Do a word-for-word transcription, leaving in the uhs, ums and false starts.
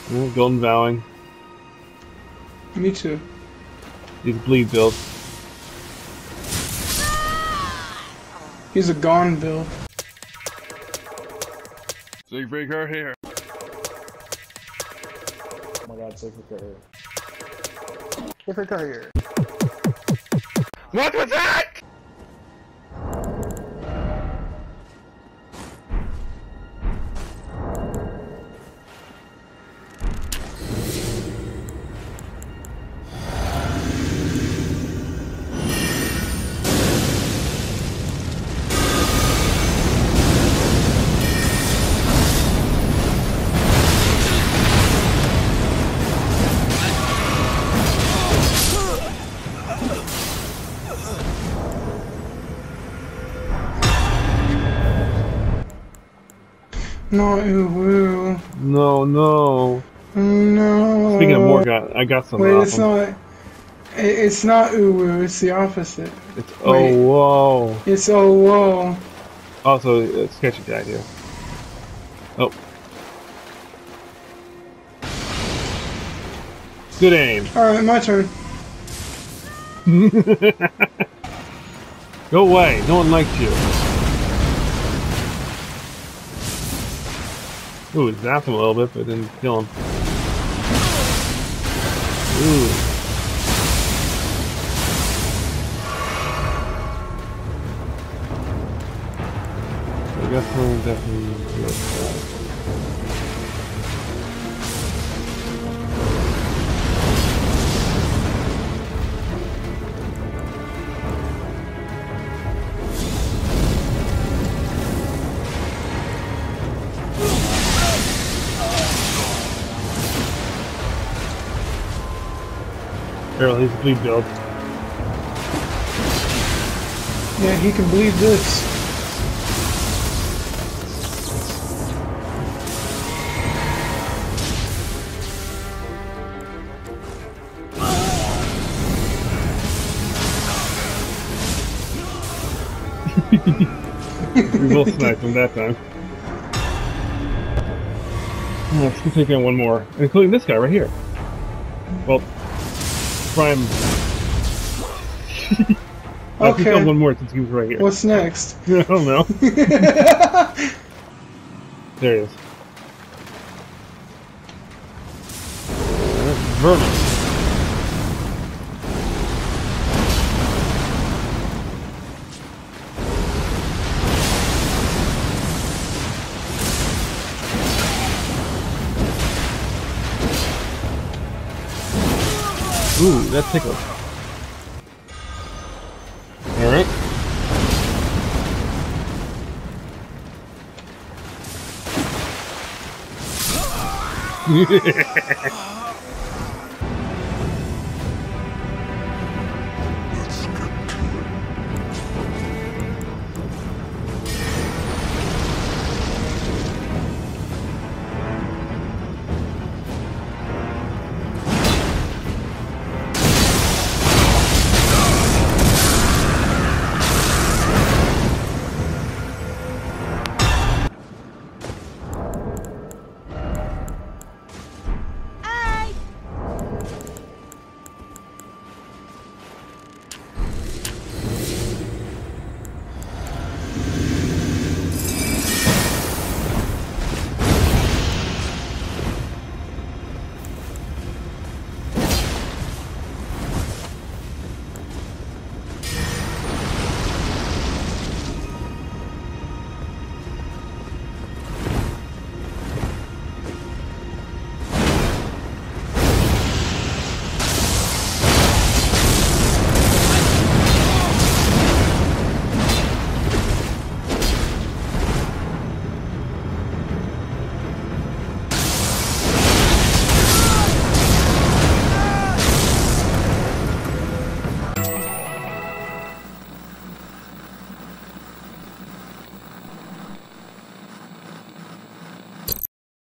Mm, Golden Vowing. Me too. He's a bleed build. He's a gone build. Safe break our hair. Oh my god, Sacred Courier. Sacred Courier. What was that? No, Uwu. No, no. No. Speaking of Morgott, I got some. Wait, off it's him. not. it- It's not Uwu. It's the opposite. It's oh Wait. whoa. It's oh whoa. Also, a sketchy guy here. Oh. Good aim. All right, my turn. Go away. No one likes you. Ooh, it zapped him a little bit, but didn't kill him. Ooh. I guess we'll definitely do it. Barrel, he's a bleed build. Yeah, he can bleed this. We both sniped him that time. Let's go take on one more, including this guy right here. Well, Prime. I'll Okay. kill one more since he was right here. What's next? I don't know. There he is. Vermin. Ooh, that tickles. Alright.